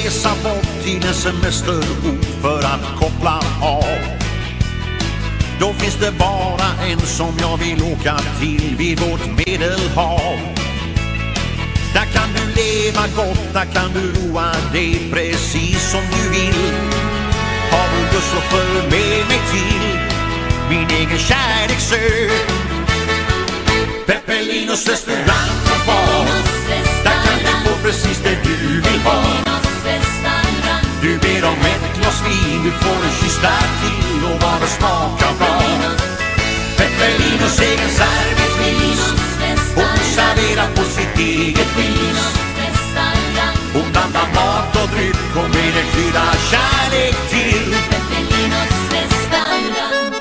resa bort till en semesterort för att koppla av. Då finns det bara en som jag vill åka till vid vårt Medelhav. Där kan du leva gott, där kan du roa dig precis som du vill. Har du lust så följ med mig till min egen kärleksö. Peppelinos restaurang och bar. Där kan du få precis det du vill ha. Du ber om ett glas vin, du får en kyss där till och vad det smakar bra. Peppelinos egen servitris, hon serverar på sitt eget vis. Hon blandar mat och dryck och med en krydda kärlek till. Peppelinos restaurang.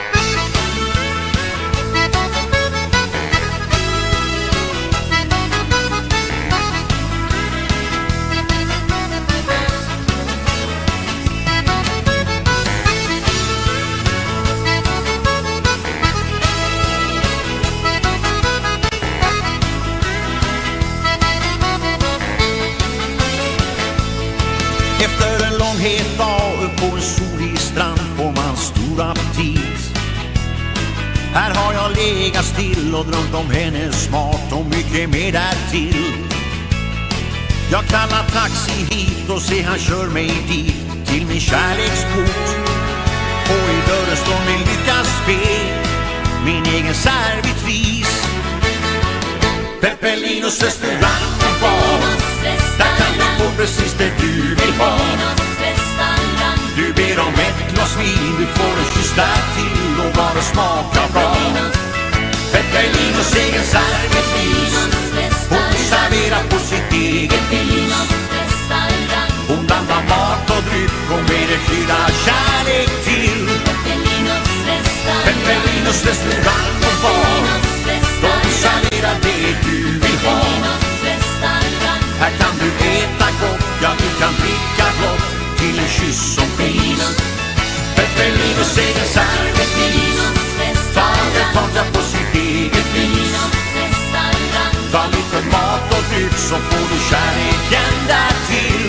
Efter en lång het dag på en solig strand får man stor aptit. Här har jag legat still och drömt om henne smart och mycket mer därtill. Jag kallar taxi hit och se han kör mig dit till min kärleksport. Och i dörren står min lyckas spel, min egen servitris. Peppelinos restaurang och bar. Där kan du få precis det du vill ha. Du ber om ett glas vin, du får en kyss där till och vad det smakar bra. Peppelinos egen servitris, hon serverar på sitt eget vis. Hon blandar mat och dryck och med en krydda kärlek till. Peppelinos restaurang och bar. De serverar det du vill ha. Här kan du äta gott, ja du kan dricka blott till en kyss som pris. Peppelinos egen servitris, tar på sitt eget vis. Ta lite mat och dryck så får du kärleken där till.